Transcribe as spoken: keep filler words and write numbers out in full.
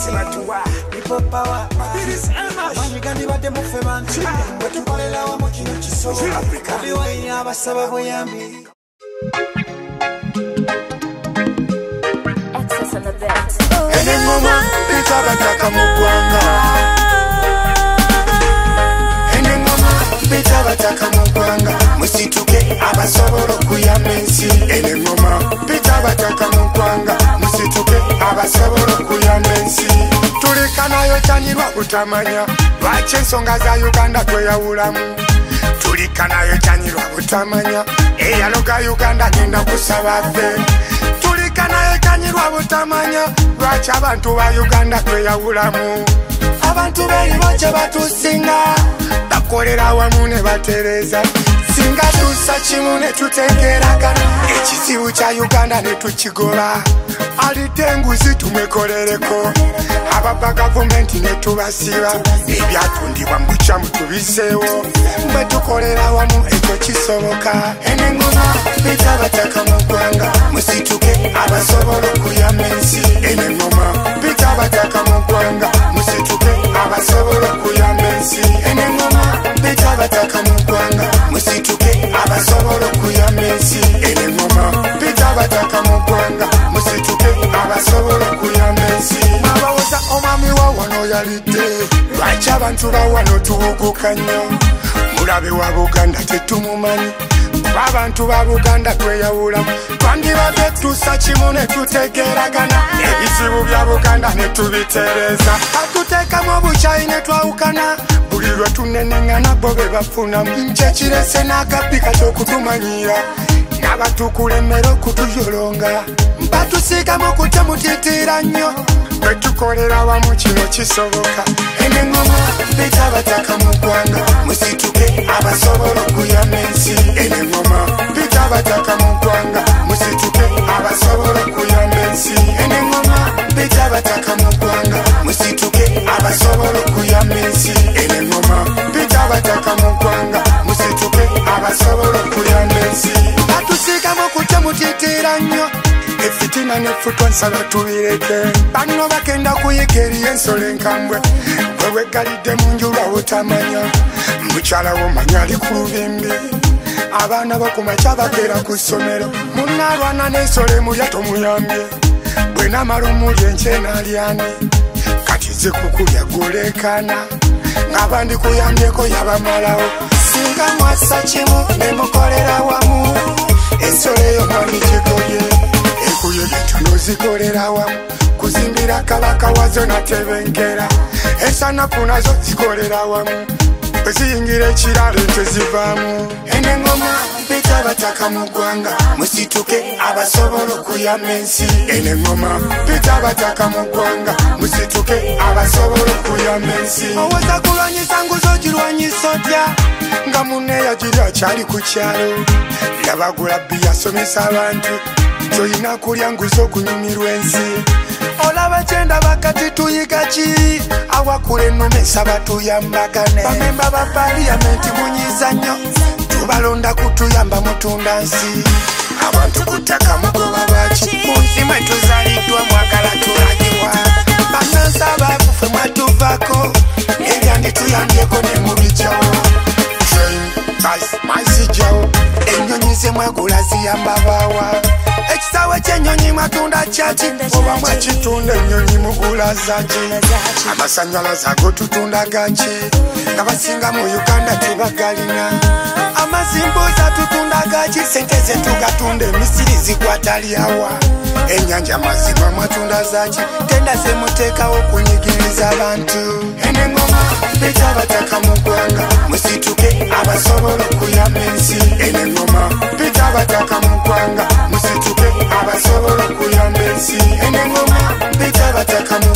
Simatuwa, People power. Mabilis Emash, Manyigandi bade mufe bantu. Wetukolera wamu kino kisobo. Obiwayi abasaba buyambi. Access on the bed. Ene ngoma pita bataka mugwanga. Ene ngoma pita bataka mugwanga. Musituke abasobola okuyamba ensi. Ene ngoma pita bataka mugwanga. Musituke abasobola okuyamba ensi. Tulikanayo kyanyirwa butamanya. Lwaki ensonga za Uganda tweyawulamu. Tulikanayo kyanyirwa butamanya. Eyaloga Uganda genda kusaba ffe. Tulikanayo kyanyirwa butamanya. Lwaki abantu ba Uganda tweyawulamu. Abantu beribo kye batusinga. Bakolera wamu ne batereza. Singa tussa kimu ne tutegeragana. Ekizibu kya Uganda ne tukigoba. Alidde enguzi tumwekolereko. Ababa gavumenti ne tubasiba. Ebyatundibwa mu bukyamu tubiseewo. Bwe tukolera wamu ekyo kisoboka. Ene ngoma pita bataka mu ggwanga. Musituke abasobola okuyamba ensi. Ene ngoma pita bataka mu ggwanga. Musituke abasobola okuyamba ensi. Ene ngoma pita bataka mu ggwanga. Musituke abasobola okuyamba ensi. Ene ngoma pita bataka mu ggwanga. Musituke abasobola okuyamba ensi. Abawoza omwami wa wano yalidde. Lwaki abantu ba wano tuwuguka nnyo. Mulabe wa Buganda tetumumanyi. Kuba abantu ba Buganda tweyawulamu. Twandibadde tussa kimu ne tutegeragana. Ebizibu bya Buganda ne tubitereeza. Atuteekamu obukyayi ne twawukana. Buli lwe tunenengana bo be bafunamu. Nje kirese n'akabbi kati okutumanyira. N'abatukulemmera okutuyolonga. Batusiikamu kutemutiitiira nnyo. Bwe tukolera wamu kino kisoboka. Ene ngoma pita bataka mu ggwanga. Musituke abasobola okuyamba ensi. Ene ngoma pita bataka mu ggwanga. Musituke abasobola okuyamba ensi. Ene ngoma pita bataka mu ggwanga. Musituke abasobola okuyamba ensi. Ene ngoma pita bataka mu ggwanga. Musituke abasobola okuyamba ensi. Batusiikamu kutemutiitiira nnyo. Efitina nefutwa nsaba tubireke. Bano bagenda kuyiga eri ensolo enkambwe. Bwe weggalidde mu njulwa butamanya. Mukyala wo manya ali ku lubimbi. Abaana bo ku makya bagera ku ssomero. Munnaalwana n'ensolo emulya tomuyambye. Bwe naamala omulya enkyena alyani. Kati nze kukulya gw'oleekaana. Ng'abandi kuyambyeko yabamalawo. Singa mwassa kimu ne mukolera wamu. Ensolo eyo mwami gikolye. Ekuyegeta n'ozikolera wamu. Kuzimbira kabaka wazo natebenkera. Esanafu nazo zikolera wamu. Bwe ziyingira ekiralo tezivaamu. Ene ngoma pita bataka mu ggwanga. Musituke abasobola okuyamba ensi. Ene ngoma pita bataka mu ggwanga. Musituke abasobola okuyamba ensi. Owoza kulwanyisa nguzo ogirwanyisa otya. Nga munne yagiri akyali ku kyalo. Yabagula bbi yasomesa abantu. Toyina kulya nguzo okunyumirwa ensi. Olaba kyenda bakati tuyiga ki. Awakula ennume saba tuyambagane. Bamemba ba paliyamenti munyiza nnyo. Tubalonda kutuyamba mutunda nsi. Abantu ku ttaka mugoba baki. Mu nsi mwe tuzaliddwa mwagala tulagiwa. Bannansi abaavufe mwatuvaako. Ebyandi tuyambyeko ne mubijjawo. Mazijjawo. Ennyonyi ze mwagula ziyamba baawa. Ekisaawe ky'ennyonyi matunda kyaki. Oba mwakitunda ennyonyi mugula zaki. Amasannyalaze ago tutunda gaki. Nga basinga mu Uganda tebagalina. Amazimbuza tutunda gaki. Sente ze tugatunda emisiri zikwata lyawa. Ennyanja mazima mwatunda zaki. Tenda ze muteekawo kunyigiriza abantu. Ene ngoma pita bataka mu ggwanga. Musituke abasobola okuyamba ensi. Ene ngoma pita bataka mu ggwanga. Musituke abasobola okuyamba ensi. Ene ngoma pita bataka mu